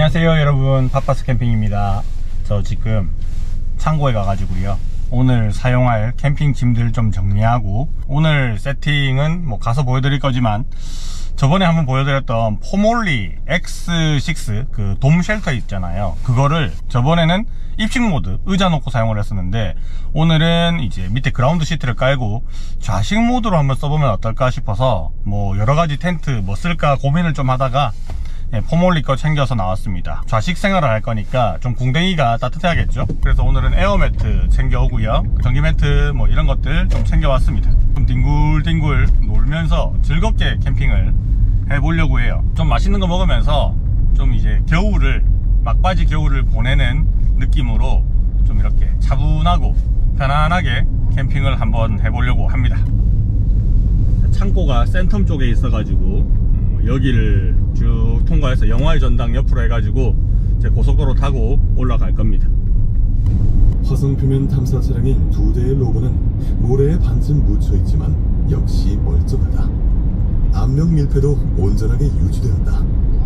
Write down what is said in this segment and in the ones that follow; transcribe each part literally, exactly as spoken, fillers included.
안녕하세요 여러분, 파파스 캠핑입니다. 저 지금 창고에 가가지고요, 오늘 사용할 캠핑 짐들 좀 정리하고, 오늘 세팅은 뭐 가서 보여드릴 거지만 저번에 한번 보여드렸던 포몰리 엑스 식스 그 돔 쉘터 있잖아요, 그거를 저번에는 입식 모드 의자 놓고 사용을 했었는데, 오늘은 이제 밑에 그라운드 시트를 깔고 좌식 모드로 한번 써보면 어떨까 싶어서 뭐 여러가지 텐트 뭐 쓸까 고민을 좀 하다가 예, 포몰리 거 챙겨서 나왔습니다. 좌식 생활을 할 거니까 좀 궁뎅이가 따뜻해야겠죠. 그래서 오늘은 에어매트 챙겨오고요, 전기 매트 뭐 이런 것들 좀 챙겨왔습니다. 좀 뒹굴뒹굴 놀면서 즐겁게 캠핑을 해보려고 해요. 좀 맛있는 거 먹으면서 좀 이제 겨울을, 막바지 겨울을 보내는 느낌으로 좀 이렇게 차분하고 편안하게 캠핑을 한번 해보려고 합니다. 창고가 센텀 쪽에 있어가지고 여기를 쭉 통과해서 영화의 전당 옆으로 해가지고 이제 고속도로 타고 올라갈 겁니다. 화성 표면 탐사 차량인 두 대의 로버는 모래에 반쯤 묻혀있지만 역시 멀쩡하다. 암명 밀폐도 온전하게 유지되었다.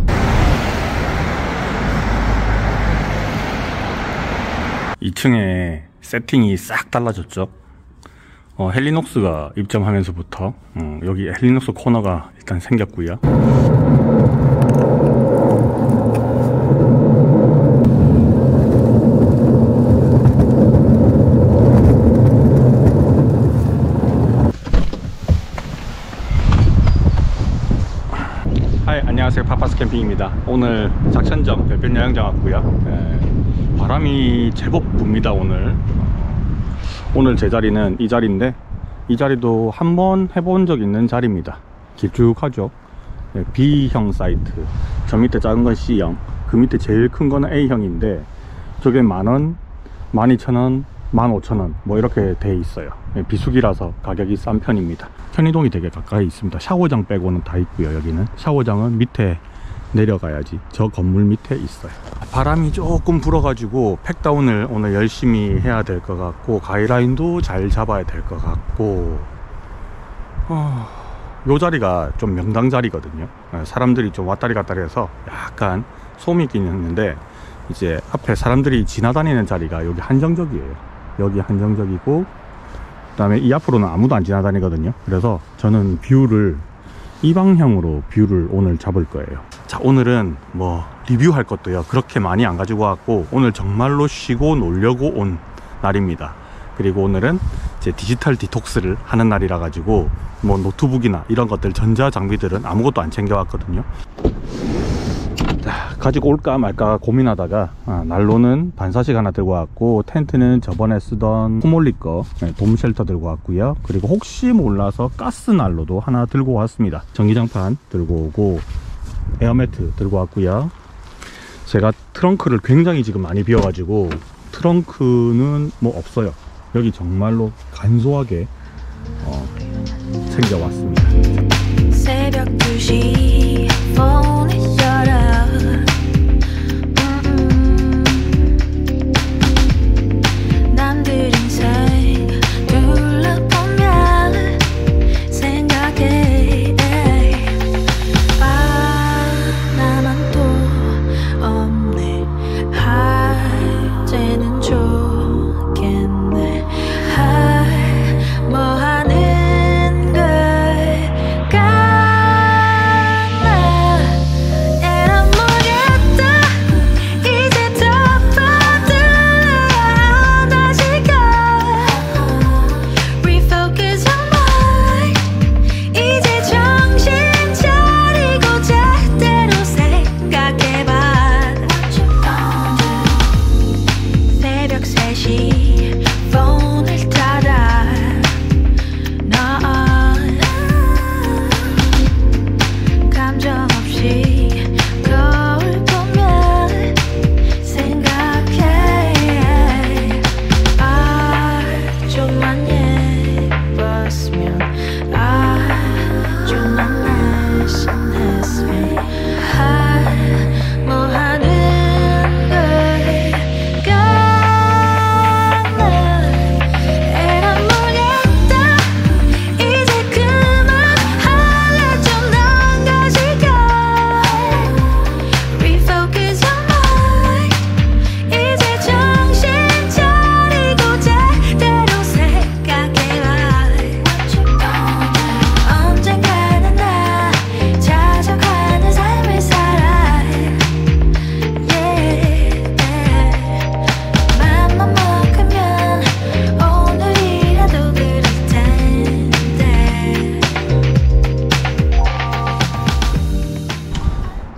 이 층에 세팅이 싹 달라졌죠. 어, 헬리녹스가 입점하면서부터 어, 여기 헬리녹스 코너가 일단 생겼고요. 하이, 안녕하세요, 파파스 캠핑입니다. 오늘 작천정 별별 야영장 왔고요. 네, 바람이 제법 붑니다. 오늘 오늘 제 자리는 이 자리인데, 이 자리도 한번 해본 적 있는 자리입니다. 길쭉하죠. 네, B형 사이트, 저 밑에 작은 건 C형, 그 밑에 제일 큰 거는 A형인데 저게 만원, 만 이천원, 만 오천원 뭐 이렇게 돼 있어요. 네, 비수기라서 가격이 싼 편입니다. 편의동이 되게 가까이 있습니다. 샤워장 빼고는 다 있고요. 여기는 샤워장은 밑에 내려가야지 저 건물 밑에 있어요. 바람이 조금 불어가지고 팩다운을 오늘 열심히 해야 될 것 같고, 가이라인도 잘 잡아야 될 것 같고, 어... 요 자리가 좀 명당 자리거든요. 사람들이 좀 왔다리 갔다리 해서 약간 소음이 있긴 했는데, 이제 앞에 사람들이 지나다니는 자리가 여기 한정적이에요. 여기 한정적이고, 그 다음에 이 앞으로는 아무도 안 지나다니거든요. 그래서 저는 뷰를 이 방향으로 뷰를 오늘 잡을 거예요. 자, 오늘은 뭐 리뷰할 것도요 그렇게 많이 안 가지고 왔고, 오늘 정말로 쉬고 놀려고 온 날입니다. 그리고 오늘은 제 디지털 디톡스를 하는 날이라 가지고 뭐 노트북이나 이런 것들, 전자 장비들은 아무것도 안 챙겨 왔거든요. 자, 가지고 올까 말까 고민하다가 아, 난로는 반사식 하나 들고 왔고, 텐트는 저번에 쓰던 포몰리 거 네, 돔 쉘터 들고 왔고요. 그리고 혹시 몰라서 가스 난로도 하나 들고 왔습니다. 전기장판 들고 오고, 에어매트 들고 왔고요. 제가 트렁크를 굉장히 지금 많이 비워가지고 트렁크는 뭐 없어요. 여기 정말로 간소하게 어, 챙겨왔습니다. 새벽 두 시 폰이 셔라. 남들 인생 둘러보면 생각해, 아 나만 또 없네. 아 쟤는 좋겠네. 아 뭐 하는 걸까. And I'm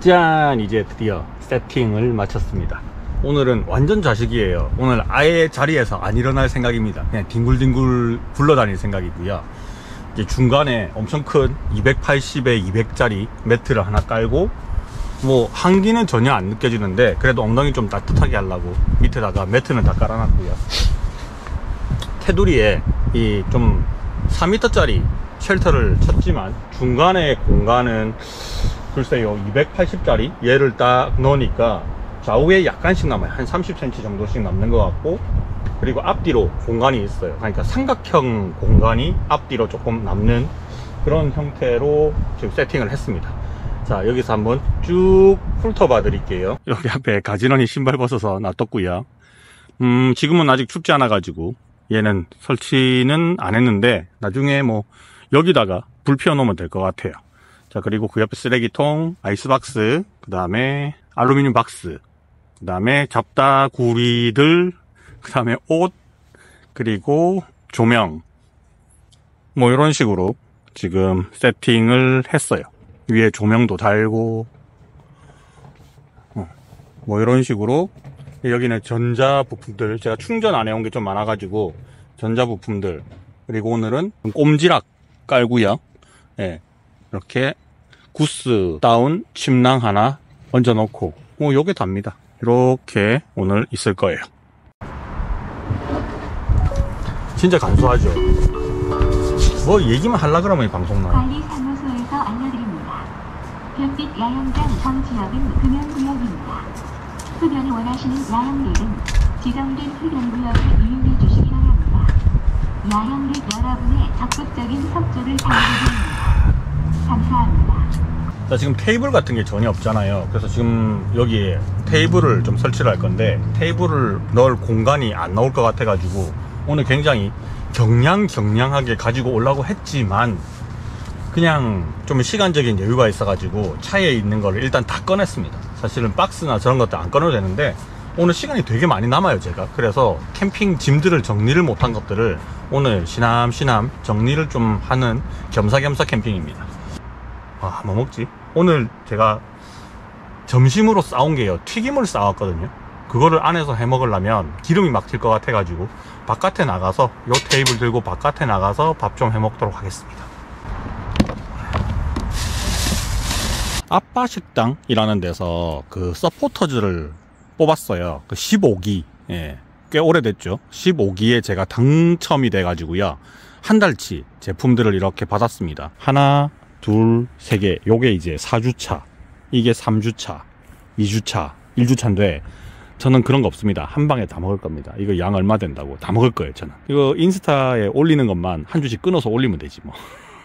짠! 이제 드디어 세팅을 마쳤습니다. 오늘은 완전 자식이에요. 오늘 아예 자리에서 안 일어날 생각입니다. 그냥 뒹굴뒹굴 굴러다닐 생각이고요. 이제 중간에 엄청 큰 이백팔십에 이백짜리 매트를 하나 깔고, 뭐 한기는 전혀 안 느껴지는데 그래도 엉덩이 좀 따뜻하게 하려고 밑에다가 매트는 다 깔아놨고요. 테두리에 이 좀 사 미터짜리 쉘터를 쳤지만 중간에 공간은 글쎄요 이백팔십짜리 얘를 딱 넣으니까 좌우에 약간씩 남아요. 한 삼십 센티미터 정도씩 남는 것 같고, 그리고 앞뒤로 공간이 있어요. 그러니까 삼각형 공간이 앞뒤로 조금 남는 그런 형태로 지금 세팅을 했습니다. 자, 여기서 한번 쭉 훑어봐 드릴게요. 여기 앞에 가지런히 신발 벗어서 놔뒀고요. 음, 지금은 아직 춥지 않아 가지고 얘는 설치는 안 했는데 나중에 뭐 여기다가 불 피워 놓으면 될 것 같아요. 자, 그리고 그 옆에 쓰레기통, 아이스박스, 그 다음에 알루미늄 박스, 그 다음에 잡다구리들, 그 다음에 옷, 그리고 조명, 뭐 이런 식으로 지금 세팅을 했어요. 위에 조명도 달고, 어, 뭐 이런 식으로. 여기는 전자부품들, 제가 충전 안 해온 게 좀 많아가지고 전자부품들, 그리고 오늘은 꼼지락 깔고요. 예, 이렇게 구스 다운 침낭 하나 얹어 놓고, 뭐 요게 답니다. 이렇게 오늘 있을 거예요. 진짜 간소하죠. 뭐 얘기만 하려 그러면 이 방송 나와요. 관리사무소에서 알려드립니다. 별빛 야영장 전 지역은 금연구역입니다. 흡연을 원하시는 야영객은 지정된 흡연구역을 이용해 주시기 바랍니다. 야영객 여러분의 적극적인 협조를 당부드립니다. 감사합니다. 자, 지금 테이블 같은 게 전혀 없잖아요. 그래서 지금 여기에 테이블을 좀 설치를 할 건데, 테이블을 넣을 공간이 안 나올 것 같아 가지고 오늘 굉장히 경량경량하게 가지고 오려고 했지만 그냥 좀 시간적인 여유가 있어 가지고 차에 있는 거를 일단 다 꺼냈습니다. 사실은 박스나 저런 것도 안 꺼내도 되는데 오늘 시간이 되게 많이 남아요, 제가. 그래서 캠핑 짐들을 정리를 못한 것들을 오늘 시남시남 정리를 좀 하는 겸사겸사 캠핑입니다. 아, 뭐 먹지? 오늘 제가 점심으로 싸온 게요, 튀김을 싸왔거든요. 그거를 안에서 해 먹으려면 기름이 막 튈 것 같아 가지고 바깥에 나가서 요 테이블 들고 바깥에 나가서 밥 좀 해 먹도록 하겠습니다. 아빠 식당이라는 데서 그 서포터즈를 뽑았어요. 그 십오 기. 예, 꽤 오래됐죠. 십오 기에 제가 당첨이 돼 가지고요, 한 달치 제품들을 이렇게 받았습니다. 하나, 둘, 세 개. 요게 이제 사 주차, 이게 삼 주차, 이 주차, 일 주차인데 저는 그런 거 없습니다. 한 방에 다 먹을 겁니다. 이거 양 얼마 된다고 다 먹을 거예요, 저는. 이거 인스타에 올리는 것만 한 주씩 끊어서 올리면 되지 뭐.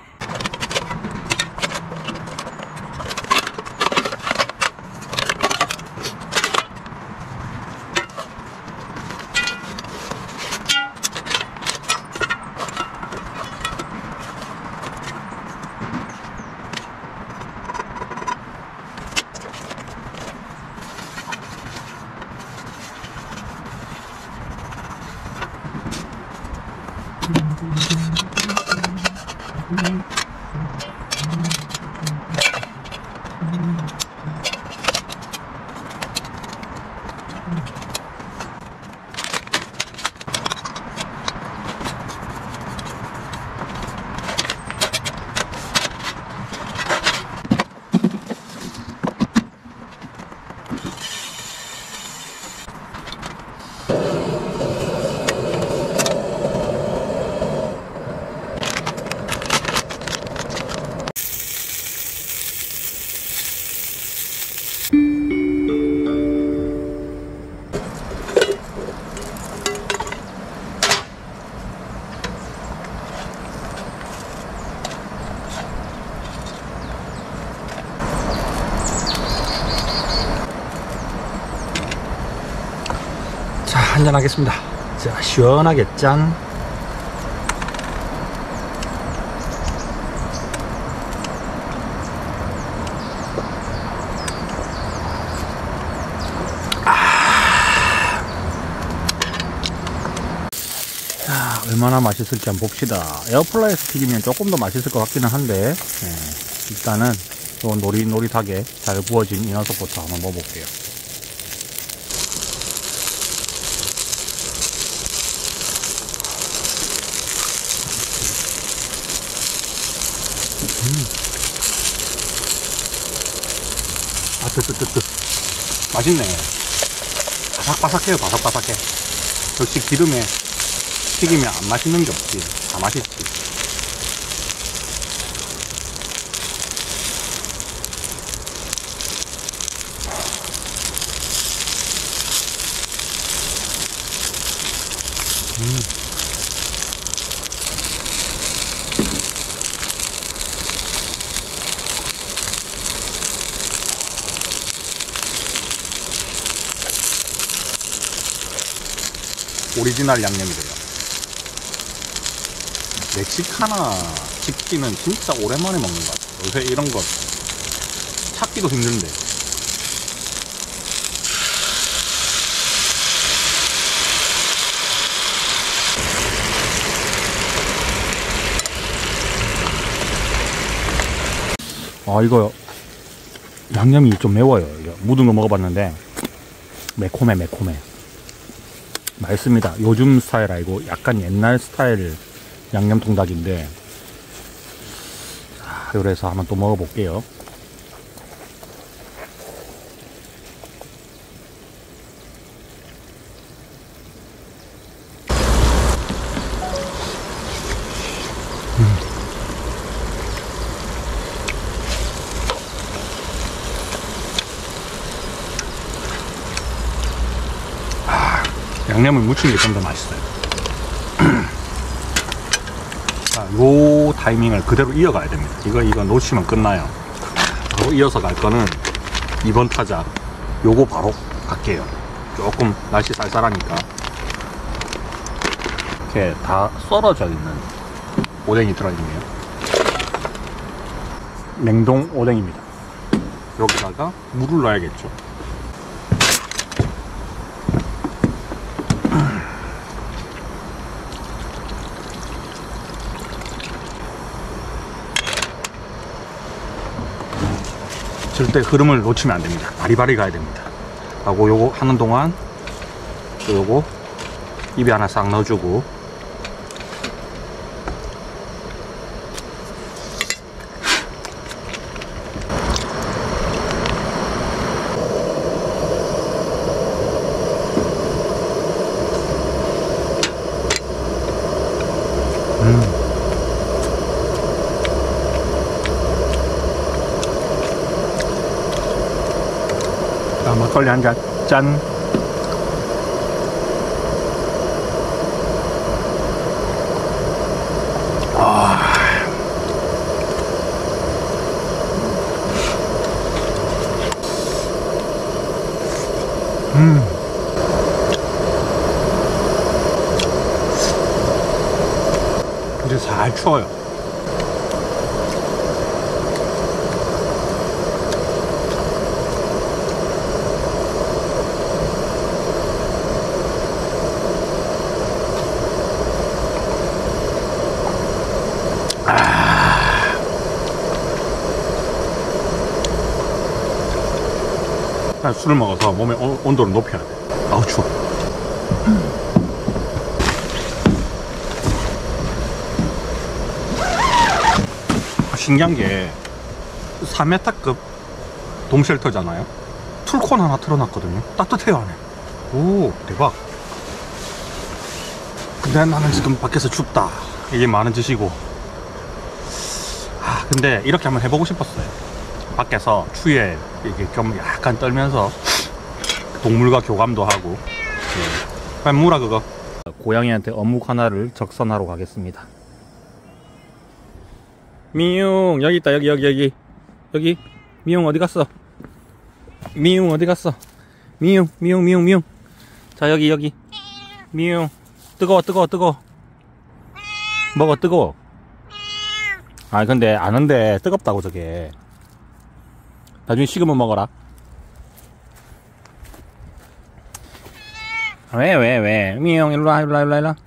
한잔 하겠습니다. 자, 시원하게 짠. 아. 자, 얼마나 맛있을지 한번 봅시다. 에어프라이어에서 튀기면 조금 더 맛있을 것 같기는 한데, 네, 일단은 요 노릿노릿하게 잘 구워진 인어속부터 한번 먹어볼게요. 음. 아, 뜨뜨뜨뜨. 맛있네. 바삭바삭해요, 바삭바삭해. 역시 기름에 튀기면 안 맛있는 게 없지. 다 맛있지. 음. 오리지널 양념이래요. 멕시카나 치킨은 진짜 오랜만에 먹는 것 같아요. 요새 이런 것 찾기도 힘든데. 아, 이거 양념이 좀 매워요. 이거 묻은 거 먹어봤는데 매콤해 매콤해. 맛있습니다. 요즘 스타일 아니고 약간 옛날 스타일 양념통닭인데, 자, 요래서 한번 또 먹어볼게요. 음. 아, 양념을 묻힌 게 좀 더 맛있어요. 자, 요 타이밍을 그대로 이어가야 됩니다. 이거 이거 놓치면 끝나요. 바로 이어서 갈 거는 이번 타자 요거 바로 갈게요. 조금 날씨 쌀쌀하니까 이렇게 다 썰어져 있는 오뎅이 들어있네요. 냉동 오뎅입니다. 여기다가 물을 넣어야겠죠. 절대 흐름을 놓치면 안 됩니다. 바리바리 가야 됩니다. 하고 요거 하는 동안 또 요거 입에 하나 싹 넣어주고, 음. 자, 막걸리 한 잔, 짠. 아. 음. 이제 잘 추워요. 술을 먹어서 몸의 온도를 높여야 돼. 아우 추워. 신기한 게 삼 미터급 돔쉘터잖아요. 툴콘 하나 틀어놨거든요. 따뜻해요 안에. 오, 대박. 근데 나는 지금 밖에서 춥다. 이게 많은 짓이고. 아, 근데 이렇게 한번 해보고 싶었어요. 밖에서 추위에 이게 좀 약간 떨면서 동물과 교감도 하고. 네. 빨리 물어 그거. 고양이한테 어묵 하나를 적선하러 가겠습니다. 미용 여기 있다. 여기 여기 여기 여기. 미용 어디 갔어? 미용 어디 갔어? 미용 미용 미용 미용. 자, 여기 여기. 미용. 뜨거워 뜨거워 뜨거워. 먹어 뜨거워. 아, 근데 아는데 뜨겁다고 저게. 나중에 식으면 먹어라. 왜, 왜, 왜? 미용, 일로와, 일로와, 일로와, 일로와.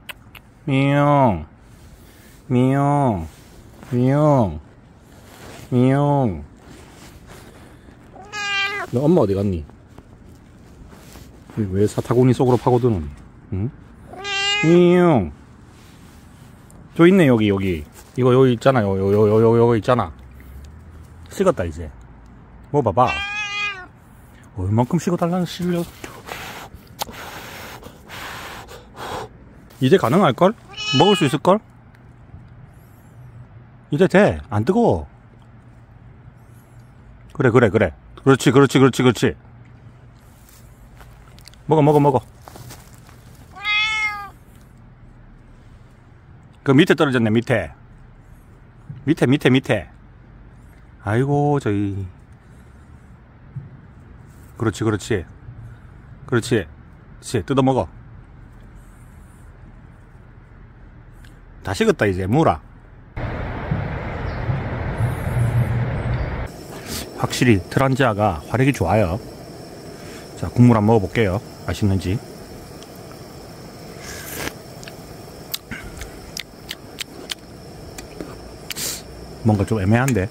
미용, 미용, 미용, 미용. 너 엄마 어디 갔니? 왜 사타구니 속으로 파고드노니? 응? 미용. 저 있네, 여기, 여기. 이거, 여기 있잖아, 요, 요, 요, 요, 요거 있잖아. 식었다, 이제. 먹어봐봐. 얼만큼 식어달라는 실려. 이제 가능할걸? 먹을 수 있을걸? 이제 돼. 안 뜨거워. 그래, 그래, 그래. 그렇지, 그렇지, 그렇지, 그렇지. 먹어, 먹어, 먹어. 그 밑에 떨어졌네, 밑에. 밑에, 밑에, 밑에. 아이고, 저희. 그렇지, 그렇지. 그렇지. 그렇지, 뜯어 먹어. 다 식었다, 이제. 무라. 확실히 트란지아가 화력이 좋아요. 자, 국물 한번 먹어볼게요. 맛있는지. 뭔가 좀 애매한데.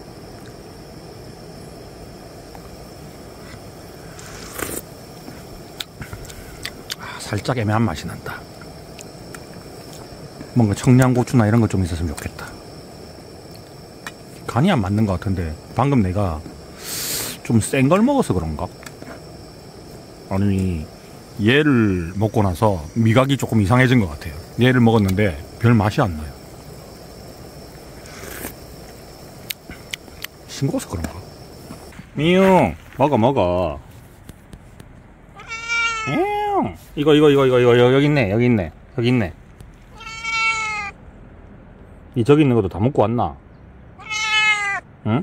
아, 살짝 애매한 맛이 난다. 뭔가 청양고추나 이런 거 좀 있었으면 좋겠다. 간이 안 맞는 것 같은데 방금 내가 좀 센 걸 먹어서 그런가? 아니, 얘를 먹고 나서 미각이 조금 이상해진 것 같아요. 얘를 먹었는데 별 맛이 안 나요. 싱거워서 그런가? 미용 먹어 먹어. 미용 이거 이거 이거 이거 이거 여기 있네, 여기 있네, 여기 있네. 이 저기 있는 것도 다 먹고 왔나? 응?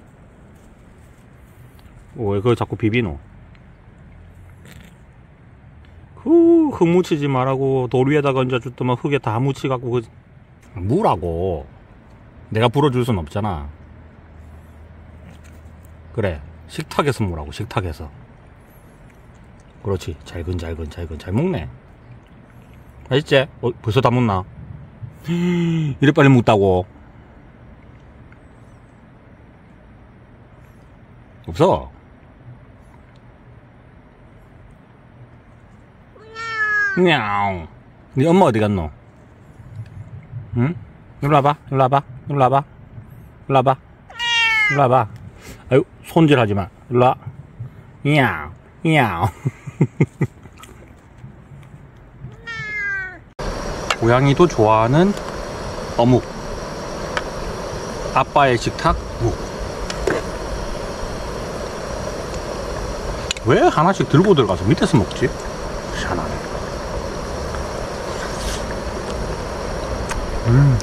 왜 그걸 자꾸 비비노? 후, 흙 묻히지 말라고. 돌 위에다가 얹어줬더만 흙에 다 묻히갖고. 그... 무라고. 내가 불어줄 순 없잖아. 그래, 식탁에서 무라고. 식탁에서. 그렇지. 잘근 잘근 잘근 잘 먹네. 맛있지? 어, 벌써 다 묻나? 이래 빨리 묻다고. 없어. 냐옹. 네 엄마 어디 갔노? 응? 일로 와봐, 일로 와봐, 일로 와봐, 일로 와봐, 일로 와봐. 아유, 손질하지 마. 일로 와. 냐옹, 냐옹. 고양이도 좋아하는 어묵. 아빠의 식탁 묵. 왜 하나씩 들고 들어가서 밑에서 먹지? 희한하네. 음.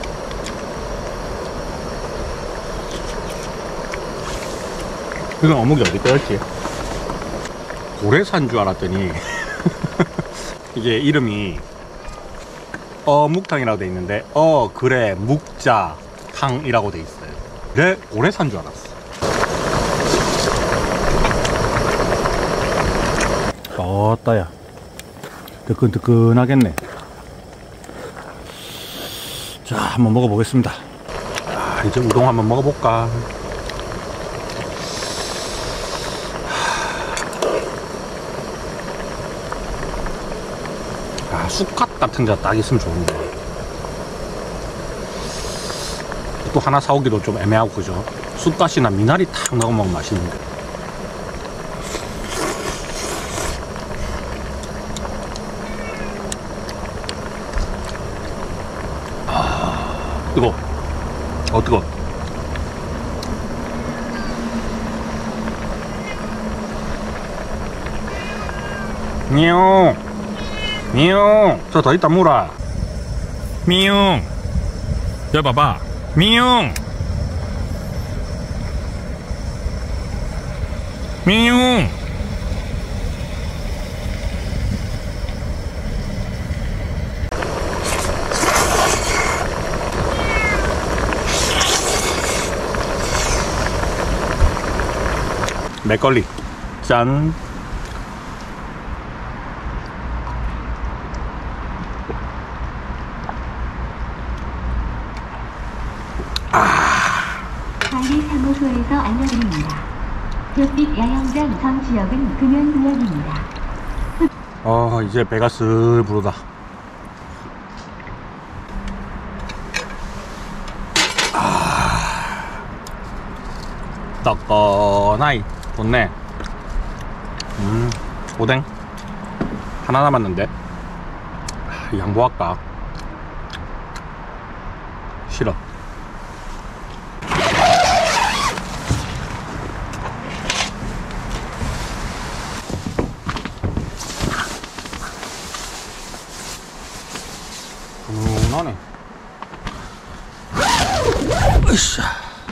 이건 어묵이 어디 거였지? 고래산 줄 알았더니 이게 이름이 어묵탕이라고 돼 있는데, 어 그래 묵자탕이라고 돼 있어요. 내 고래산 줄 알았어. 어따야 뜨끈뜨끈하겠네. 자, 한번 먹어보겠습니다. 아, 이제 우동 한번 먹어볼까. 아, 쑥갓 같은 데 딱 있으면 좋은데. 또 하나 사오기도 좀 애매하고, 그죠? 쑥갓이나 미나리 탁 넣어 먹으면 맛있는데. 뜨거. 어 뜨거. 미용 미용 저 더 있다 물어. 미용 여기 봐봐. 미용 미용 맥걸리 짠. 관리 사무 휴게소에서 알려드립니다. 별빛 야영장 전 지역은 금연구역입니다. 아, 이제 배가 슬 부르다. 아, 떡거나이 좋네. 음, 오뎅 하나 남았는데 아, 양보할까? 싫어. 훈훈하네. 으쌰.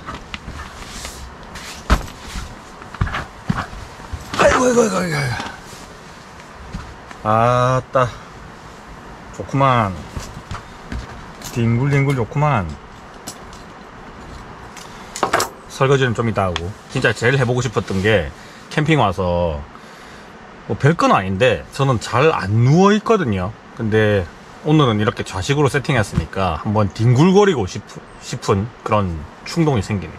아이고, 아이고, 아이고, 아이고. 아따. 좋구만. 뒹굴뒹굴 좋구만. 설거지는 좀 이따 하고. 진짜 제일 해보고 싶었던 게 캠핑 와서 뭐 별건 아닌데 저는 잘 안 누워 있거든요. 근데 오늘은 이렇게 좌식으로 세팅했으니까 한번 뒹굴거리고 싶은, 싶은 그런 충동이 생기네.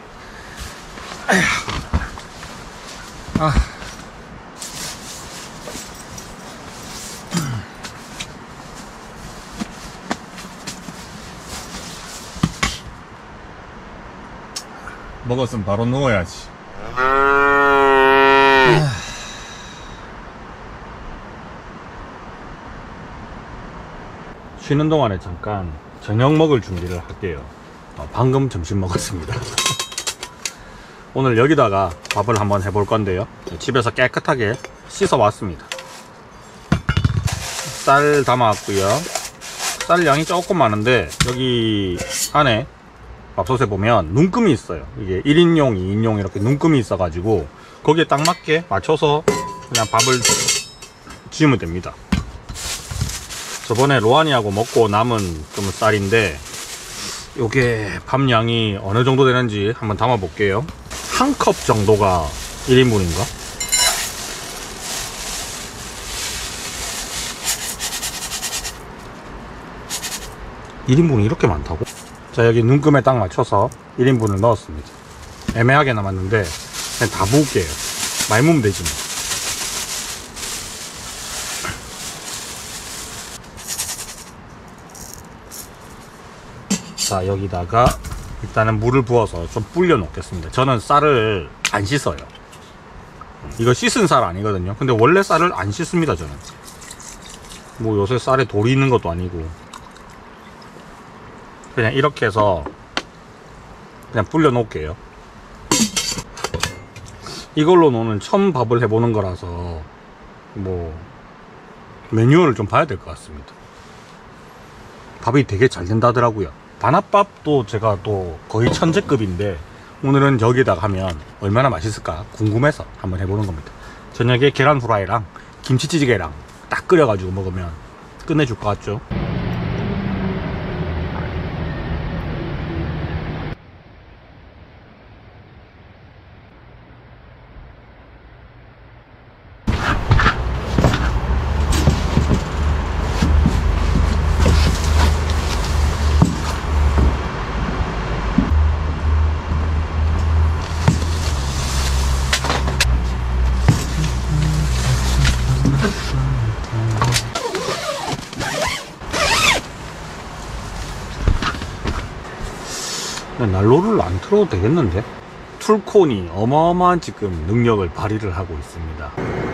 아. 먹었으면 바로 누워야지. 쉬는 동안에 잠깐 저녁 먹을 준비를 할게요. 어, 방금 점심 먹었습니다. 오늘 여기다가 밥을 한번 해볼 건데요. 집에서 깨끗하게 씻어 왔습니다. 쌀 담아왔고요. 쌀 양이 조금 많은데 여기 안에 밥솥에 보면 눈금이 있어요. 이게 일 인용, 이 인용 이렇게 눈금이 있어가지고 거기에 딱 맞게 맞춰서 그냥 밥을 지으면 됩니다. 저번에 로안이하고 먹고 남은 좀 쌀인데 요게 밥 양이 어느 정도 되는지 한번 담아 볼게요. 한 컵 정도가 일 인분인가? 일 인분이 이렇게 많다고? 자, 여기 눈금에 딱 맞춰서 일 인분을 넣었습니다. 애매하게 남았는데 그냥 다 부을게요. 많이 부으면 되지 뭐. 자, 여기다가 일단은 물을 부어서 좀 불려 놓겠습니다. 저는 쌀을 안 씻어요. 이거 씻은 쌀 아니거든요. 근데 원래 쌀을 안 씻습니다. 저는 뭐 요새 쌀에 돌이 있는 것도 아니고 그냥 이렇게 해서 그냥 불려 놓을게요. 이걸로 오늘 처음 밥을 해보는 거라서 뭐 매뉴얼을 좀 봐야 될 것 같습니다. 밥이 되게 잘 된다더라고요. 단합밥도 제가 또 거의 천재급인데 오늘은 여기다가 하면 얼마나 맛있을까 궁금해서 한번 해보는 겁니다. 저녁에 계란 후라이랑 김치찌개랑 딱 끓여가지고 먹으면 끝내줄 것 같죠? 난로를 안 틀어도 되겠는데? 툴콘이 어마어마한 지금 능력을 발휘를 하고 있습니다.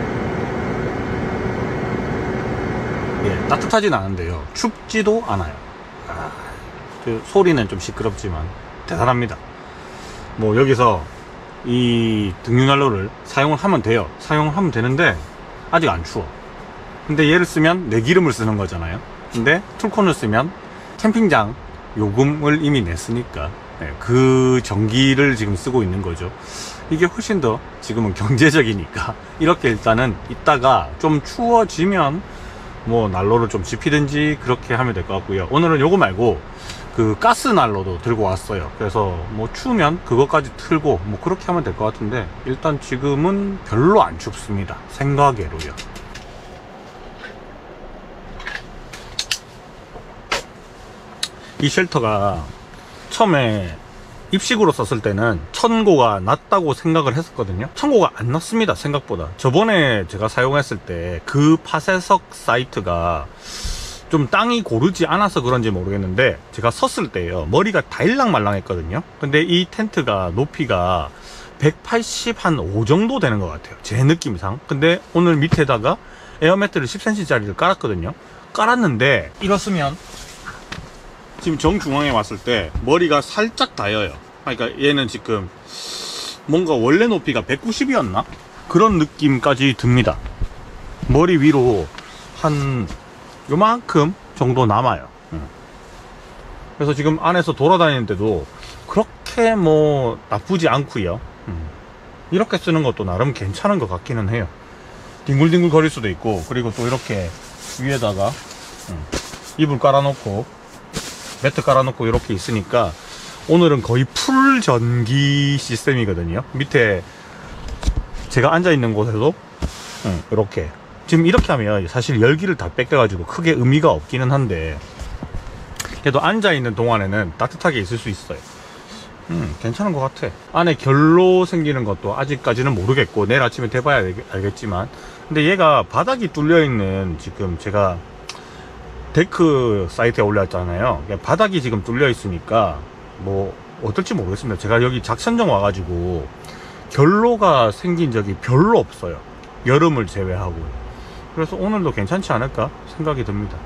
예, 따뜻하진 않은데요. 춥지도 않아요. 아, 그 소리는 좀 시끄럽지만 대단합니다. 뭐 여기서 이 등유난로를 사용을 하면 돼요. 사용을 하면 되는데 아직 안 추워. 근데 얘를 쓰면 내기름을 쓰는 거잖아요. 근데 툴콘을 쓰면 캠핑장 요금을 이미 냈으니까 네, 그 전기를 지금 쓰고 있는 거죠. 이게 훨씬 더 지금은 경제적이니까 이렇게 일단은 이따가 좀 추워지면 뭐 난로를 좀 지피든지 그렇게 하면 될 것 같고요. 오늘은 요거 말고 그 가스 난로도 들고 왔어요. 그래서 뭐 추우면 그것까지 틀고 뭐 그렇게 하면 될 것 같은데 일단 지금은 별로 안 춥습니다. 생각외로요. 이 쉘터가 처음에 입식으로 썼을 때는 천고가 낮다고 생각을 했었거든요. 천고가 안 낮습니다, 생각보다. 저번에 제가 사용했을 때 그 파쇄석 사이트가 좀 땅이 고르지 않아서 그런지 모르겠는데 제가 섰을 때요, 머리가 다일랑말랑했거든요. 근데 이 텐트가 높이가 백팔십 한 오 정도 되는 것 같아요, 제 느낌상. 근데 오늘 밑에다가 에어매트를 십 센티미터 짜리를 깔았거든요. 깔았는데 이렇으면 지금 정중앙에 왔을 때 머리가 살짝 닿여요. 그러니까 얘는 지금 뭔가 원래 높이가 백구십이었나? 그런 느낌까지 듭니다. 머리 위로 한 요만큼 정도 남아요. 그래서 지금 안에서 돌아다니는데도 그렇게 뭐 나쁘지 않고요. 이렇게 쓰는 것도 나름 괜찮은 것 같기는 해요. 뒹굴뒹굴 거릴 수도 있고, 그리고 또 이렇게 위에다가 이불 깔아놓고 매트 깔아놓고 이렇게 있으니까 오늘은 거의 풀 전기 시스템이거든요. 밑에 제가 앉아있는 곳에도 이렇게, 지금 이렇게 하면 사실 열기를 다 뺏겨가지고 크게 의미가 없기는 한데, 그래도 앉아있는 동안에는 따뜻하게 있을 수 있어요. 음, 괜찮은 것 같아. 안에 결로 생기는 것도 아직까지는 모르겠고 내일 아침에 돼봐야 알겠지만, 근데 얘가 바닥이 뚫려있는, 지금 제가 데크 사이트에 올렸잖아요. 바닥이 지금 뚫려 있으니까 뭐 어떨지 모르겠습니다. 제가 여기 작천정 와가지고 결로가 생긴 적이 별로 없어요, 여름을 제외하고. 그래서 오늘도 괜찮지 않을까 생각이 듭니다.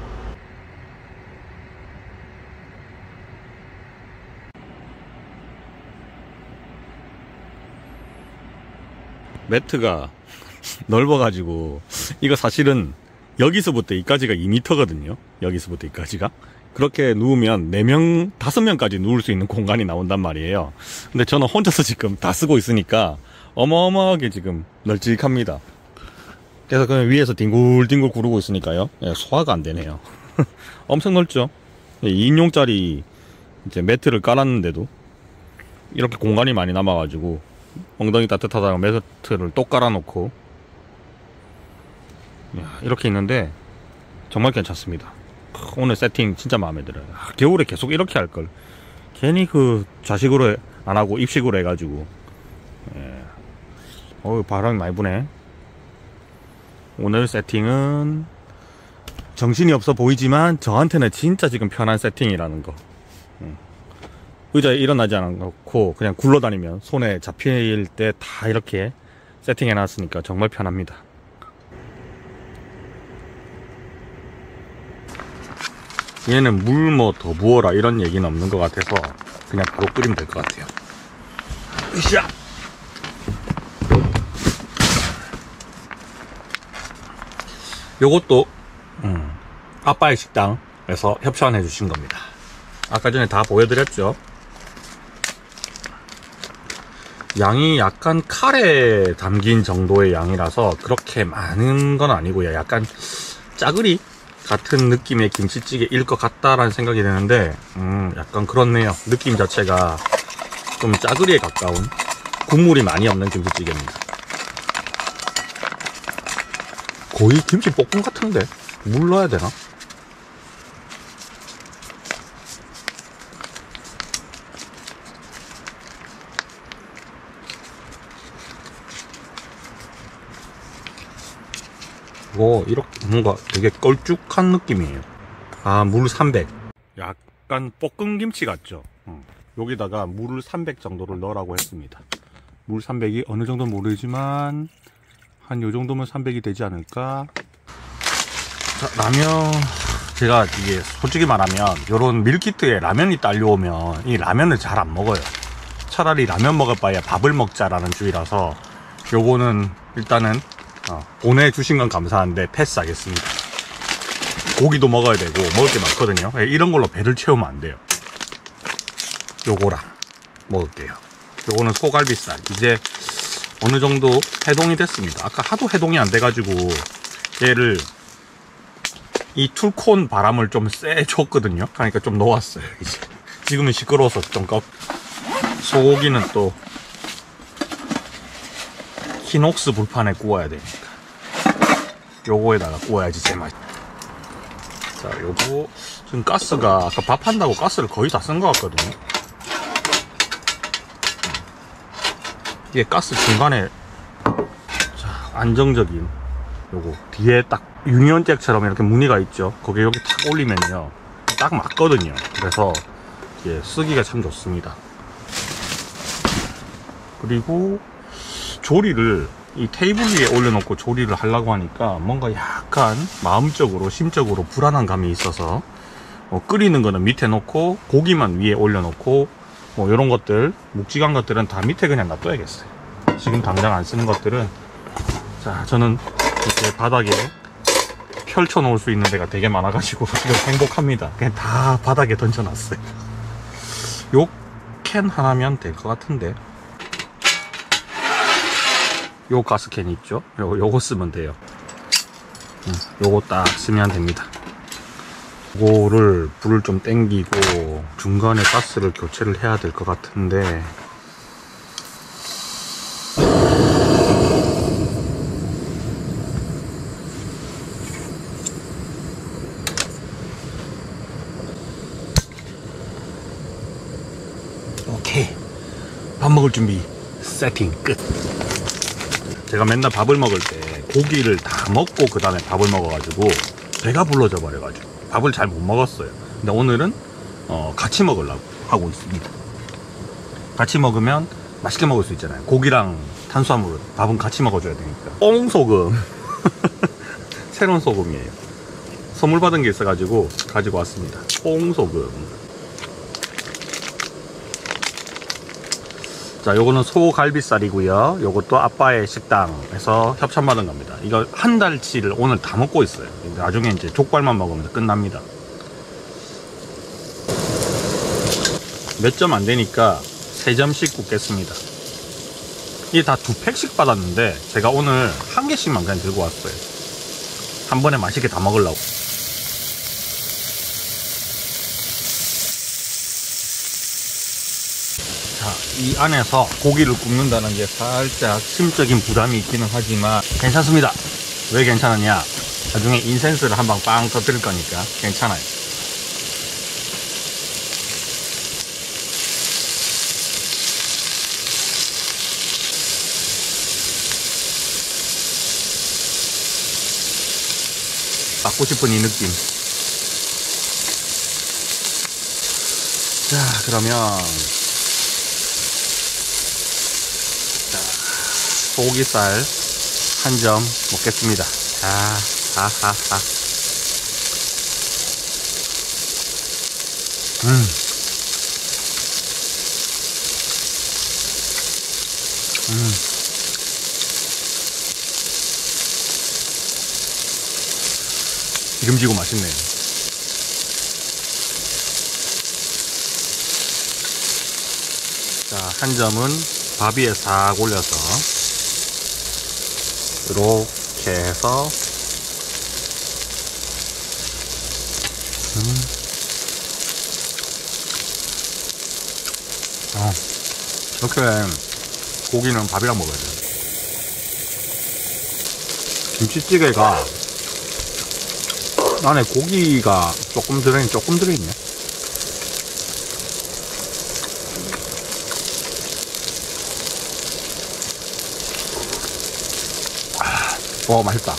매트가 넓어가지고 이거 사실은 여기서부터 여기까지가 이 미터거든요. 여기서부터 여기까지가. 그렇게 누우면 네 명, 다섯 명까지 누울 수 있는 공간이 나온단 말이에요. 근데 저는 혼자서 지금 다 쓰고 있으니까 어마어마하게 지금 널찍합니다. 그래서 그냥 위에서 뒹굴뒹굴 구르고 있으니까요, 예, 소화가 안 되네요. 엄청 넓죠. 이 인용짜리 이제 매트를 깔았는데도 이렇게 공간이 많이 남아가지고 엉덩이 따뜻하다고 매트를 또 깔아놓고 이렇게 있는데 정말 괜찮습니다. 오늘 세팅 진짜 마음에 들어요. 아, 겨울에 계속 이렇게 할걸, 괜히 그 좌식으로 안하고 입식으로 해가지고. 예. 어우, 바람이 많이 부네. 오늘 세팅은 정신이 없어 보이지만 저한테는 진짜 지금 편한 세팅이라는 거. 음. 의자에 일어나지 않고 그냥 굴러다니면 손에 잡힐 때 다 이렇게 세팅해 놨으니까 정말 편합니다. 얘는 물 뭐 더 부어라 이런 얘기는 없는 것 같아서 그냥 바로 끓이면 될 것 같아요. 으쌰! 요것도 음, 아빠의 식당에서 협찬해 주신 겁니다. 아까 전에 다 보여드렸죠. 양이 약간 칼에 담긴 정도의 양이라서 그렇게 많은 건 아니고요, 약간 짜글이 같은 느낌의 김치찌개일 것 같다라는 생각이 드는데, 음, 약간 그렇네요. 느낌 자체가 좀 짜글이에 가까운, 국물이 많이 없는 김치찌개입니다. 거의 김치 볶음 같은데 물 넣어야 되나? 이거 이렇게 뭔가 되게 걸쭉한 느낌이에요. 아, 물 삼백. 약간 볶음김치 같죠? 어. 여기다가 물 삼백 정도를 넣으라고 했습니다. 물 삼백이 어느 정도 모르지만 한 요 정도면 삼백이 되지 않을까? 자, 라면, 제가 이게 솔직히 말하면 요런 밀키트에 라면이 딸려오면 이 라면을 잘 안 먹어요. 차라리 라면 먹을 바에 밥을 먹자라는 주의라서 요거는 일단은 어, 보내주신 건 감사한데 패스하겠습니다. 고기도 먹어야 되고 먹을 게 많거든요. 이런 걸로 배를 채우면 안 돼요. 요거랑 먹을게요. 요거는 소갈비살. 이제 어느 정도 해동이 됐습니다. 아까 하도 해동이 안 돼가지고 얘를 이 툴콘 바람을 좀 쎄 줬거든요. 그러니까 좀 놓았어요. 이제 지금은 시끄러워서 좀 꺾. 소고기는 또 히녹스 불판에 구워야 되니까 요거에다가 구워야지 제맛. 자, 요거 지금 가스가 아까 밥 한다고 가스를 거의 다 쓴 것 같거든요. 이게 가스 중간에 자, 안정적인 요거 뒤에 딱 유니온잭처럼 이렇게 무늬가 있죠. 거기에 여기 탁 올리면요 딱 맞거든요. 그래서 예, 쓰기가 참 좋습니다. 그리고 조리를 이 테이블 위에 올려놓고 조리를 하려고 하니까 뭔가 약간 마음적으로 심적으로 불안한 감이 있어서 어, 끓이는 거는 밑에 놓고 고기만 위에 올려놓고 뭐 이런 것들 묵직한 것들은 다 밑에 그냥 놔둬야겠어요. 지금 당장 안 쓰는 것들은 자 저는 이렇게 바닥에 펼쳐 놓을 수 있는 데가 되게 많아 가지고 지금 행복합니다. 그냥 다 바닥에 던져 놨어요. 요 캔 하나면 될 것 같은데 요 가스캔 있죠? 요, 요거 쓰면 돼요. 음, 요거 딱 쓰면 됩니다. 요거를 불을 좀 땡기고 중간에 가스를 교체를 해야 될 것 같은데 오케이 밥 먹을 준비 세팅 끝. 제가 맨날 밥을 먹을 때 고기를 다 먹고 그 다음에 밥을 먹어가지고 배가 불러져 버려가지고 밥을 잘 못 먹었어요. 근데 오늘은 어, 같이 먹으려고 하고 있습니다. 같이 먹으면 맛있게 먹을 수 있잖아요. 고기랑 탄수화물 밥은 같이 먹어줘야 되니까. 뽕소금 새로운 소금이에요. 선물 받은 게 있어가지고 가지고 왔습니다. 뽕소금. 자, 요거는 소갈비살이고요. 요것도 아빠의 식당에서 협찬받은 겁니다. 이거 한 달치를 오늘 다 먹고 있어요. 나중에 이제 족발만 먹으면 끝납니다. 몇 점 안 되니까 세 점씩 굽겠습니다. 이게 다 두 팩씩 받았는데 제가 오늘 한 개씩만 그냥 들고 왔어요. 한 번에 맛있게 다 먹으려고. 자, 이 안에서 고기를 굽는다는 게 살짝 심적인 부담이 있기는 하지만 괜찮습니다. 왜 괜찮았냐? 나중에 인센스를 한 방 빵 터뜨릴 거니까 괜찮아요. 받고 싶은 이 느낌. 자, 그러면 소고기살 한 점 먹겠습니다. 자, 하하하. 음. 음. 기름지고 맛있네요. 자, 한 점은 밥 위에 싹 올려서 이렇게 해서 음. 어, 이렇게 고기는 밥이랑 먹어야 돼요. 김치찌개가 안에 고기가 조금 들어있네, 조금 들어있네. 어, 맛있다.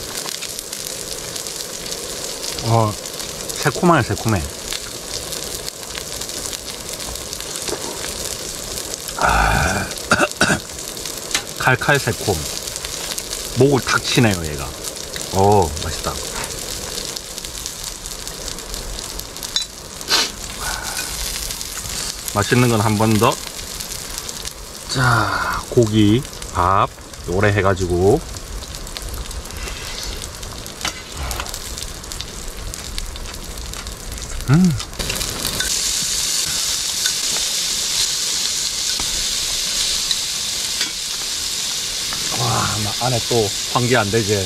어, 새콤하네, 새콤해. 아, 칼칼 새콤. 목을 탁 치네요, 얘가. 오, 맛있다. 맛있는 건 한 번 더. 자, 고기, 밥, 요래 해가지고. 음. 와, 나 안에 또 환기 안 되지.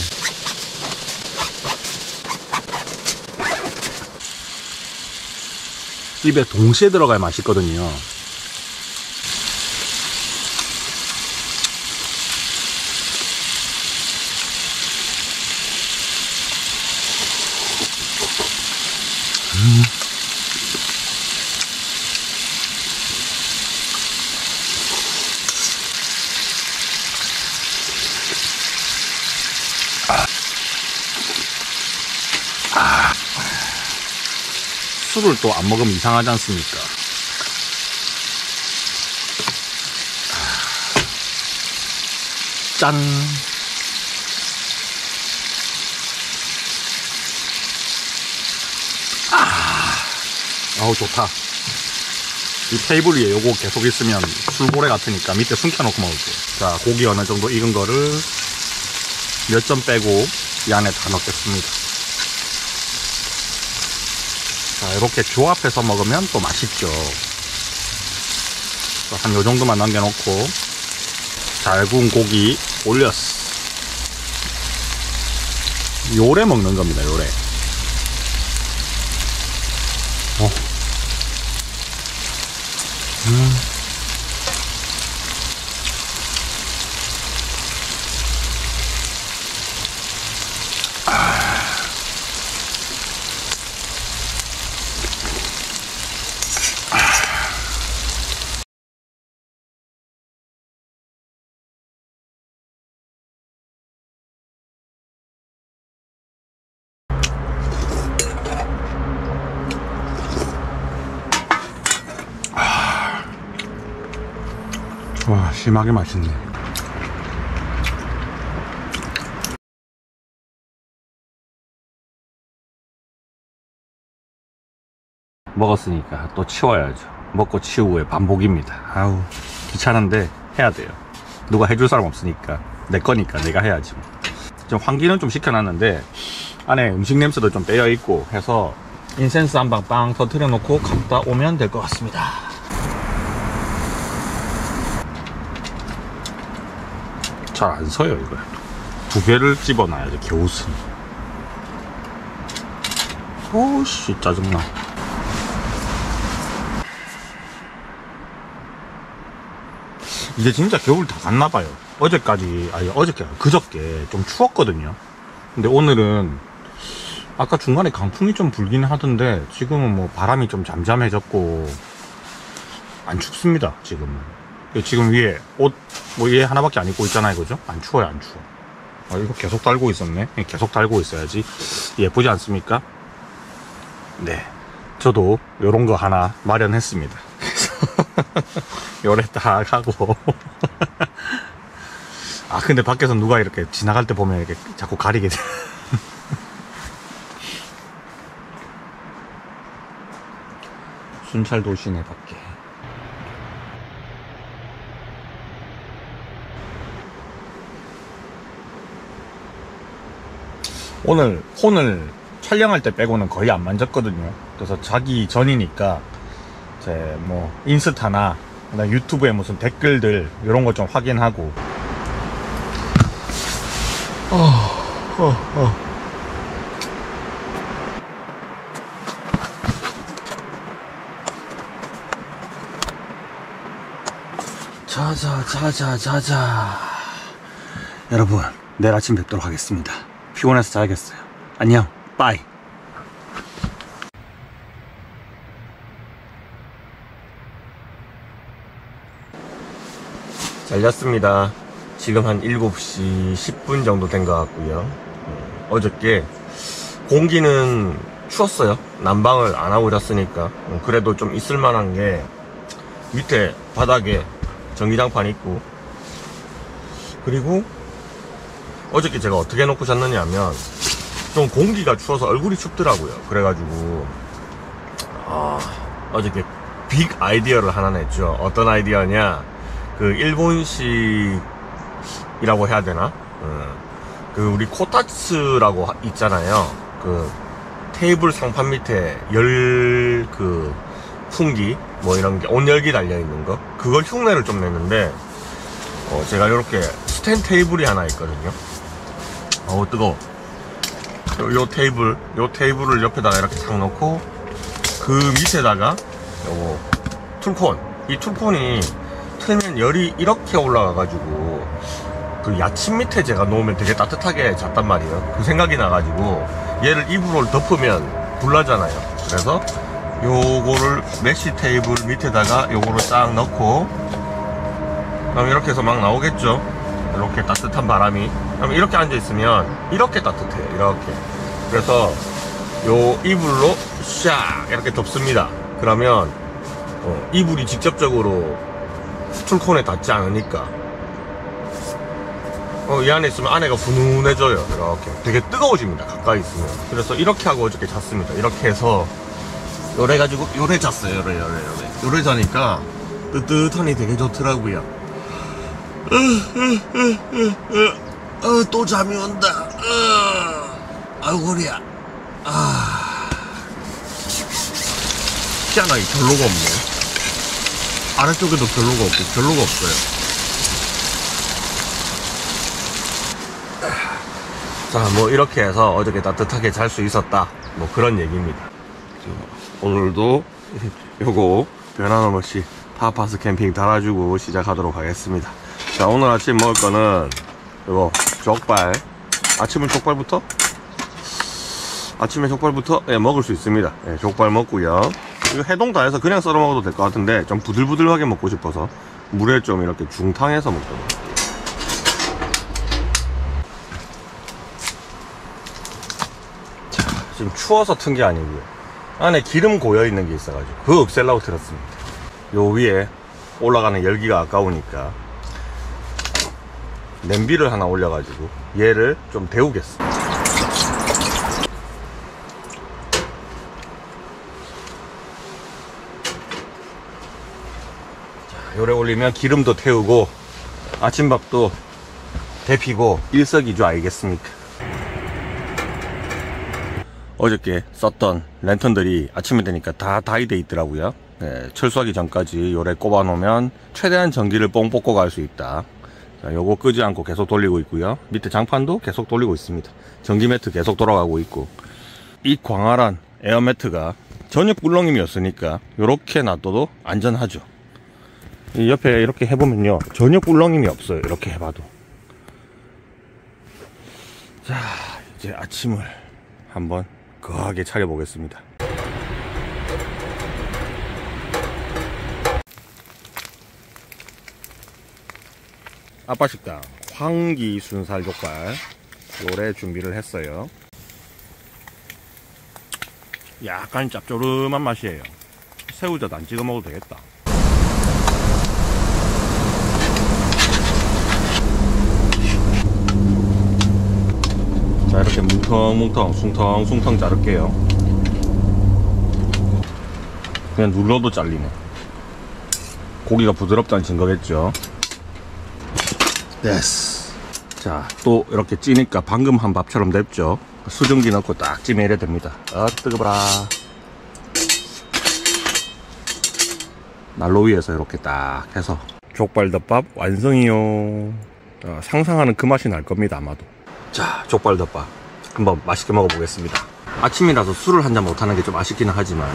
입에 동시에 들어가야 맛있거든요. 음. 술을 또 안 먹으면 이상하지 않습니까? 짠. 아, 아우 좋다. 이 테이블 위에 요거 계속 있으면 술고래 같으니까 밑에 숨겨놓고 먹을게요. 자, 고기 어느 정도 익은 거를 몇 점 빼고 이 안에 다 넣겠습니다. 자, 이렇게 조합해서 먹으면 또 맛있죠. 한 요 정도만 남겨놓고 잘 구운 고기 올렸어. 요래 먹는 겁니다. 요래. 어. 음. 아. 와, 심하게 맛있네. 먹었으니까 또 치워야죠. 먹고 치우고의 반복입니다. 아우, 귀찮은데 해야 돼요. 누가 해줄 사람 없으니까. 내 거니까 내가 해야지. 좀 환기는 좀 시켜놨는데 안에 음식 냄새도 좀 빼여있고 해서 인센스 한 방 빵 터뜨려 놓고 갔다 오면 될 것 같습니다. 잘 안 서요. 이거 두 개를 집어놔야지. 겨우슨. 오씨, 짜증나. 이제 진짜 겨울 다 갔나봐요. 어제까지, 아니 어저께 그저께 좀 추웠거든요. 근데 오늘은 아까 중간에 강풍이 좀 불긴 하던데 지금은 뭐 바람이 좀 잠잠해졌고 안 춥습니다. 지금은. 지금 위에 옷 뭐 얘 하나밖에 안 입고 있잖아요. 그죠? 안 추워요. 안 추워. 아, 이거 계속 달고 있었네. 계속 달고 있어야지. 예쁘지 않습니까? 네, 저도 요런 거 하나 마련했습니다. 요래 딱 하고. 아, 근데 밖에서 누가 이렇게 지나갈 때 보면 이렇게 자꾸 가리게 돼. 순찰 도시네 밖에. 오늘 폰을 촬영할 때 빼고는 거의 안 만졌거든요. 그래서 자기 전이니까 제 뭐 인스타나 그다음 유튜브에 무슨 댓글들 이런 거 좀 확인하고. 어, 어, 어. 자자 자자 자자. 여러분, 내일 아침 뵙도록 하겠습니다. 피곤해서 자야겠어요. 안녕. 빠이. 잘 잤습니다. 지금 한 일곱 시 십 분 정도 된 것 같고요. 음, 어저께 공기는 추웠어요. 난방을 안 하고 잤으니까. 음, 그래도 좀 있을만한 게 밑에 바닥에 전기장판 있고, 그리고 어저께 제가 어떻게 해놓고 잤느냐 하면 좀 공기가 추워서 얼굴이 춥더라고요. 그래가지고 아, 어저께 빅 아이디어를 하나 냈죠. 어떤 아이디어냐, 그 일본식이라고 해야 되나, 음, 그 우리 코타츠라고 있잖아요. 그 테이블 상판 밑에 열 그 풍기 뭐 이런 게 온열기 달려 있는 거, 그걸 흉내를 좀 냈는데, 어, 제가 이렇게 스탠 테이블이 하나 있거든요. 어우 뜨거워. 요, 요 테이블, 요 테이블을 옆에다가 이렇게 탁 놓고 그 밑에다가 요거 툴폰, 이 툴폰이 틀면 열이 이렇게 올라가가지고 그 야침 밑에 제가 놓으면 되게 따뜻하게 잤단 말이에요. 그 생각이 나가지고 얘를 이불로 덮으면 불나잖아요. 그래서 요거를 메쉬 테이블 밑에다가 요거를 딱 넣고, 그럼 이렇게 해서 막 나오겠죠. 이렇게 따뜻한 바람이. 그럼 이렇게 앉아있으면 이렇게 따뜻해요. 이렇게. 그래서 요 이불로 샥 이렇게 덮습니다. 그러면 어, 이불이 직접적으로 스툴콘에 닿지 않으니까 어, 이 안에 있으면 안에가 훈훈해져요. 이렇게 되게 뜨거워집니다. 가까이 있으면. 그래서 이렇게 하고 어저께 잤습니다. 이렇게 해서 요래 가지고 요래 잤어요. 요래 요래 요래 요래 자니까 뜨뜻하니 되게 좋더라고요. 어, 또 잠이 온다. 어, 아이고 허리야. 아, 희한하게 별로가 없네. 아래쪽에도 별로가 없고 별로가 없어요. 자, 뭐 이렇게 해서 어저께 따뜻하게 잘 수 있었다, 뭐 그런 얘기입니다. 오늘도 요거 변함없이 파파스 캠핑 달아주고 시작하도록 하겠습니다. 자, 오늘 아침 먹을 거는 요거 족발. 아침은 족발부터? 아침에 족발부터 예, 먹을 수 있습니다. 예, 족발 먹고요. 이거 해동 다 해서 그냥 썰어 먹어도 될 것 같은데 좀 부들부들하게 먹고 싶어서 물에 좀 이렇게 중탕해서 먹거든요. 자, 지금 추워서 튼 게 아니고요. 안에 기름 고여 있는 게 있어가지고 그거 없애려고 틀었습니다. 요 위에 올라가는 열기가 아까우니까 냄비를 하나 올려가지고 얘를 좀 데우겠습니다. 요래 올리면 기름도 태우고 아침밥도 데피고 일석이조 아니겠습니까? 어저께 썼던 랜턴들이 아침에 되니까 다 다이돼 있더라고요. 네, 철수하기 전까지 요래 꼽아 놓으면 최대한 전기를 뽕 뽑고 갈 수 있다. 자, 요거 끄지 않고 계속 돌리고 있고요. 밑에 장판도 계속 돌리고 있습니다. 전기 매트 계속 돌아가고 있고, 이 광활한 에어 매트가 전역 꿀렁임이었으니까 요렇게 놔둬도 안전하죠. 이 옆에 이렇게 해보면요, 전혀 꿀렁임이 없어요. 이렇게 해봐도. 자, 이제 아침을 한번 거하게 차려보겠습니다. 아빠 식당 황기 순살 족발 요래 준비를 했어요. 약간 짭조름한 맛이에요. 새우젓 안 찍어 먹어도 되겠다. 자, 이렇게 뭉텅뭉텅 숭텅숭텅 자를게요. 그냥 눌러도 잘리네. 고기가 부드럽다는 증거겠죠. 됐어. 자, 또 이렇게 찌니까 방금 한 밥처럼 됐죠. 수증기 넣고 딱 찌면 이래 됩니다. 아, 뜨거워라. 난로 위에서 이렇게 딱 해서 족발덮밥 완성이요. 어, 상상하는 그 맛이 날 겁니다, 아마도. 자, 족발덮밥 한번 맛있게 먹어보겠습니다. 아침이라서 술을 한잔 못하는 게 좀 아쉽기는 하지만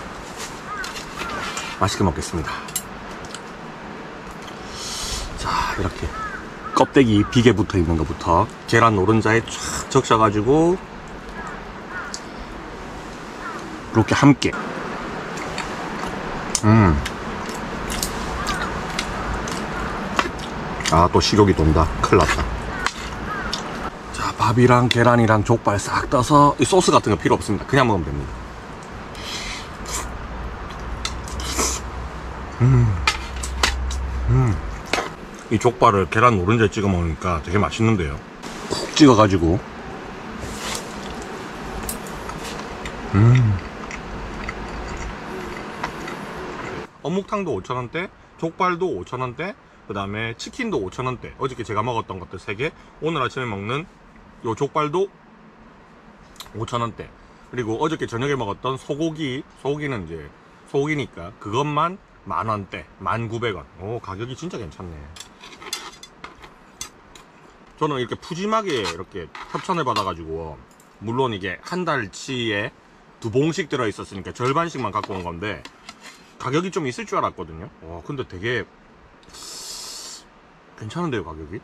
맛있게 먹겠습니다. 자, 이렇게 껍데기 비계 붙어 있는 것부터 계란 노른자에 쫙 적셔가지고 이렇게 함께. 음. 아, 또 식욕이 돈다. 큰일 났다. 자, 밥이랑 계란이랑 족발 싹 떠서 이 소스 같은 거 필요 없습니다. 그냥 먹으면 됩니다. 음. 음. 이 족발을 계란 노른자에 찍어 먹으니까 되게 맛있는데요. 푹 찍어가지고. 음. 어묵탕도 오천 원대, 족발도 오천 원대, 그 다음에 치킨도 오천 원대. 어저께 제가 먹었던 것들 세 개, 오늘 아침에 먹는 요 족발도 오천 원대. 그리고 어저께 저녁에 먹었던 소고기, 소고기는 이제 소고기니까 그것만 만 원대, 만 구백 원. 오, 가격이 진짜 괜찮네. 저는 이렇게 푸짐하게 이렇게 협찬을 받아가지고, 물론 이게 한 달치에 두 봉씩 들어있었으니까 절반씩만 갖고 온 건데 가격이 좀 있을 줄 알았거든요. 와, 근데 되게 괜찮은데요, 가격이?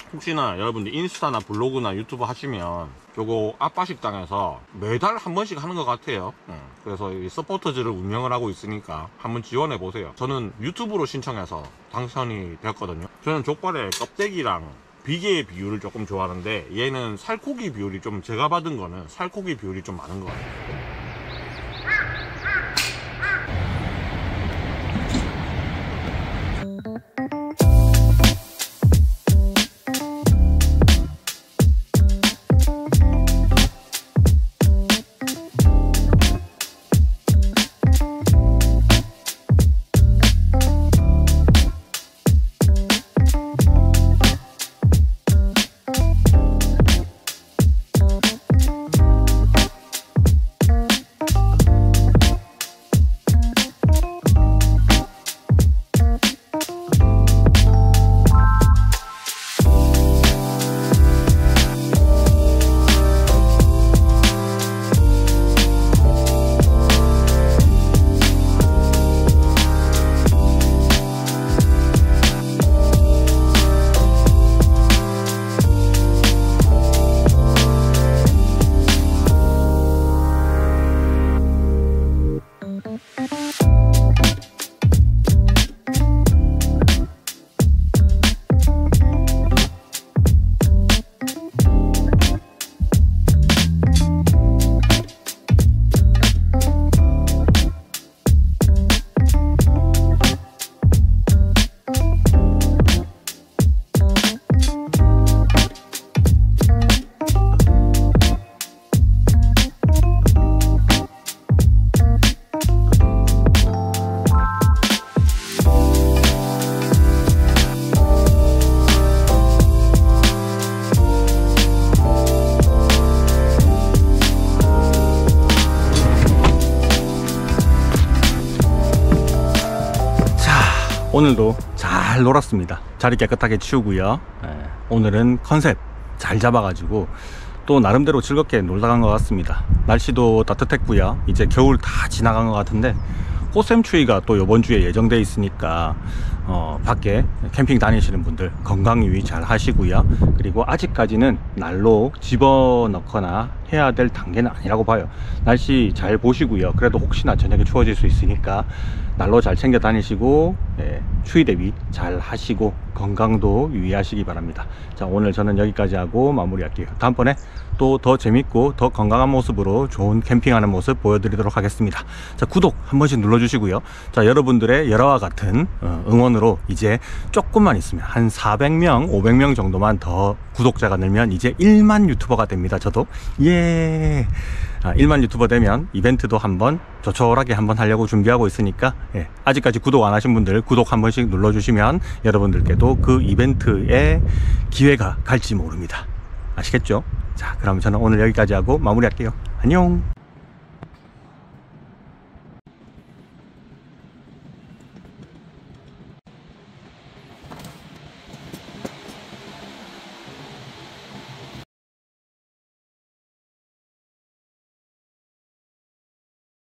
혹시나 여러분들 인스타나 블로그나 유튜브 하시면 요거 아빠 식당에서 매달 한 번씩 하는 것 같아요. 응. 그래서 이 서포터즈를 운영을 하고 있으니까 한번 지원해 보세요. 저는 유튜브로 신청해서 당선이 되었거든요. 저는 족발의 껍데기랑 비계의 비율을 조금 좋아하는데 얘는 살코기 비율이 좀, 제가 받은 거는 살코기 비율이 좀 많은 것 같아요. 오늘도 잘 놀았습니다. 자리 깨끗하게 치우고요. 예, 오늘은 컨셉 잘 잡아가지고 또 나름대로 즐겁게 놀다 간 것 같습니다. 날씨도 따뜻했고요. 이제 겨울 다 지나간 것 같은데 꽃샘추위가 또 이번 주에 예정돼 있으니까 어, 밖에 캠핑 다니시는 분들 건강 유의 잘 하시고요. 그리고 아직까지는 난로 집어넣거나 해야 될 단계는 아니라고 봐요. 날씨 잘 보시고요. 그래도 혹시나 저녁에 추워질 수 있으니까 난로 잘 챙겨 다니시고, 예, 추위 대비 잘 하시고 건강도 유의하시기 바랍니다. 자, 오늘 저는 여기까지 하고 마무리할게요. 다음번에 또 더 재밌고 더 건강한 모습으로 좋은 캠핑하는 모습 보여드리도록 하겠습니다. 자, 구독 한 번씩 눌러주시고요. 자, 여러분들의 열화와 같은 응원으로 이제 조금만 있으면 한 사백 명 오백 명 정도만 더 구독자가 늘면 이제 일만 유튜버가 됩니다. 저도 예 아, 일만 유튜버 되면 이벤트도 한번 조촐하게 한번 하려고 준비하고 있으니까, 예, 아직까지 구독 안 하신 분들 구독 한 번씩 눌러주시면 여러분들께도 그 이벤트에 기회가 갈지 모릅니다. 아시겠죠? 자, 그럼 저는 오늘 여기까지 하고 마무리할게요. 안녕.